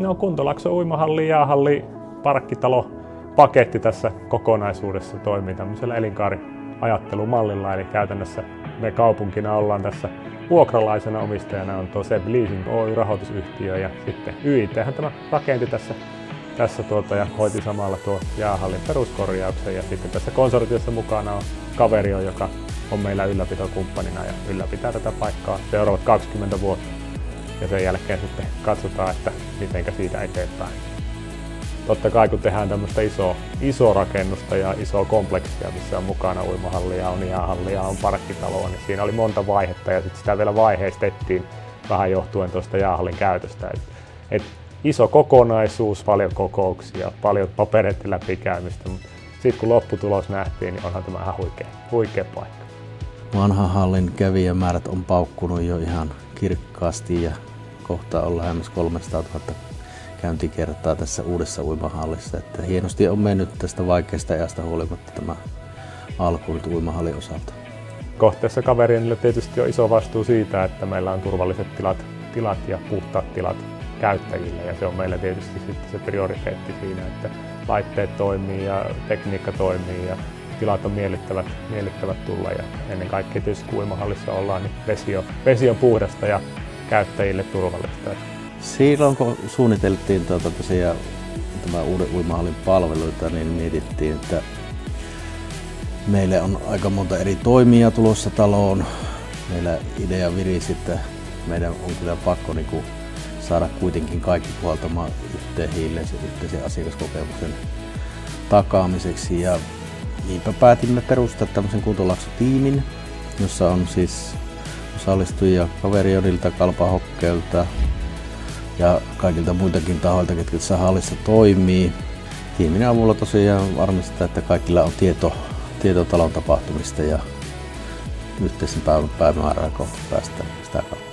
No Kuntolakson uimahalli, jäähalli, parkkitalo, paketti tässä kokonaisuudessa toimii tämmöisellä elinkaariajattelumallilla, eli käytännössä me kaupunkina ollaan tässä vuokralaisena omistajana on tuo SEB Leasing Oy rahoitusyhtiö ja sitten YIT:hän tämä rakenti tässä ja hoiti samalla tuo jäähallin peruskorjauksen ja sitten tässä konsortiossa mukana on kaveri, joka on meillä ylläpitokumppanina ja ylläpitää tätä paikkaa seuraavat 20 vuotta ja sen jälkeen sitten katsotaan, että mitenkä siitä eteenpäin. Totta kai kun tehdään tämmöistä isoa rakennusta ja isoa kompleksia, missä on mukana uimahallia, on jäähallia, on parkkitaloa, niin siinä oli monta vaihetta ja sitten sitä vielä vaiheistettiin vähän johtuen tuosta jäähallin käytöstä. Et iso kokonaisuus, paljon kokouksia, paljon papereiden läpikäymistä, mutta sitten kun lopputulos nähtiin, niin onhan tämä ihan huikea paikka. Vanhan hallin kävijämäärät on paukkunut jo ihan kirkkaasti ja kohta on lähemmäs 300 000 käyntikertaa tässä uudessa uimahallissa. Että hienosti on mennyt tästä vaikeasta ajasta huolimatta tämä alku nyt uimahallin osalta. Kohteessa kaverilla tietysti on iso vastuu siitä, että meillä on turvalliset tilat ja puhtaat tilat käyttäjille ja se on meillä tietysti sitten se prioriteetti siinä, että laitteet toimii ja tekniikka toimii ja tilat on miellyttävät tulla ja ennen kaikkea tietysti kun uimahallissa ollaan, niin vesi on puhdasta ja käyttäjille turvallista. Silloin kun suunniteltiin tosiaan tämän uuden uimahallin palveluita, niin mietittiin, että meille on aika monta eri toimijaa tulossa taloon. Meillä idea virisi, että meidän on kyllä pakko saada kuitenkin kaikki puhaltamaan yhteen hiileen yhteisen asiakaskokemuksen takaamiseksi. Ja niinpä päätimme perustaa tämmöisen Kuntolakso-tiimin, jossa on siis osallistujia Kaverionilta, Kalpahokkeelta ja kaikilta muitakin tahoilta, ketkä tässä hallissa toimii. Tiimin avulla tosiaan varmistaa, että kaikilla on tieto talon tapahtumista ja yhteisen päivämäärää kohti päästään sitä kautta.